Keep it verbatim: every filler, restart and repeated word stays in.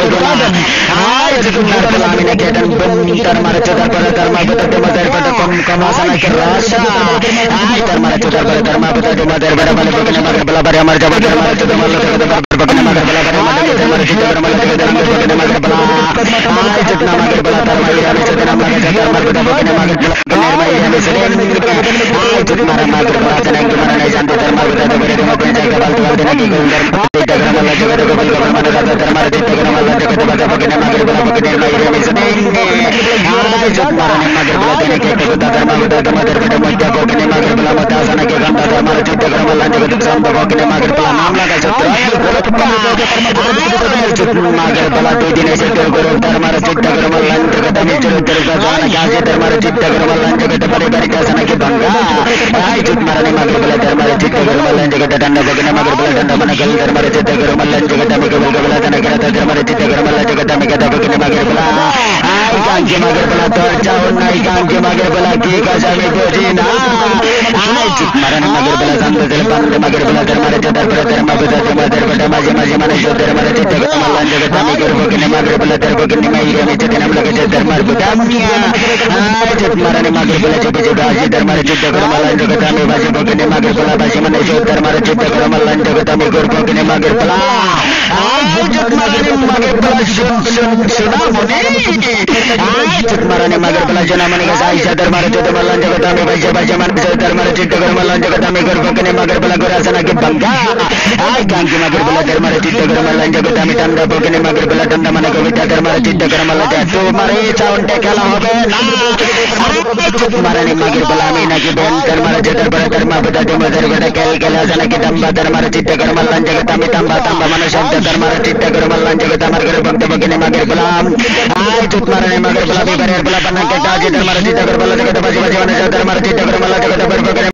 Badan. Hai Jumar Pelami Kedan Bentar Maracu Dharma Dharma Buta Dharma Dharma Kom Kamasana Kerasa. Hai Dharma Dharma Dharma Buta Dharma Dharma Dharma Bukana Magar Bala Bari Amar Jabat Dharma Dharma Dharma Bukana Magar Bala Bari Amar Dharma Dharma Dharma Bukana Magar Bala. Hai Jatna Magar Bala Dharma Irani Jatna Magar Dharma Buta Bukana Magar Bala Nerma Irani Seren. Hai Jatna Magar Bala Janang Kumara Najanti Dharma Buta Dharma Dharma Penjai Kabal Tuan Dena Kigul Dharma Dharma Mala Jagat Gobal Gobal Mala Dharma Dharma Dharma Mala Jagat Bala Bukana Magar Bala Bukana Nerma Irani Seren. Hai Jatna Magar Bala Dena Kigul Dharma Buta Dharma Dharma Dharma Bukana Magar Bala Mata Sana ke Ganda Dharma Jutta Dharma Mala Jagat Samba Bukana Magar Bala Nam Laga Jatra Jutta Magar Bala dua दिन से तेरे गुरु धर्म रचित धर्म लंच के तभी चलो तेरे का जान काजे धर्म रचित धर्म लंच के तभी बड़ी का सन के बंगा आई जुट मारने मगर बला धर्म रचित धर्म लंच के डंड बगने मगर बला डंड मन गल धर्म रचित धर्म लंच के तभी गल गल धन के धर्म रचित धर्म लंच के तभी के बगने मगर बला आई कांजे मगर बला तोड़ जाओ नहीं कांजे मगर बला की का जामे बोझीना आई जुट मारने मगर बला संत दिल बंद मगर बला धर्म रचित धर्म धर्म बदा धर्म धर्म धर्म मजे मजे मन जो धर्म रचित धर्म लंच के तभी के बगने मगर bela terbo kini mai rame jatna mlaga jatna mar budamnya ai jatna marane magar bela jobe jobe aji dharma jutta karmalan jagata me baji bokene magar bela baji mane jo dharma jutta karmalan jagata me gor bokene magar bela ai jatna marane magar bela sun sun suna mone ai jatna marane magar bela jana mane ga sai dharma jutta karmalan jagata me baji baji mane jo dharma jutta karmalan jagata me gor bokene magar bela gorasana ke bangga ai kanki magar bela dharma jutta karmalan jagata me tanda bokene magar bela tanda mane Vita Dharma Citta Karma Laja Tu Mari Caun Tekala Hobe Marani Magir Balami Nagi Ben Dharma Citta Dharma Buddha Dharma Dharma Kel Kela Sana Kitamba Dharma Citta Karma Lanja Tami Tamba Tamba Manasanta Dharma Citta Karma Lanja Tamar Bhakta Bhagini Magir Balam Ai Chut Marani Magir Balami Barir Balapana Ketaji Dharma Citta Karma Lanja Baji Baji Manasanta Dharma Citta Karma Lanja Bhagini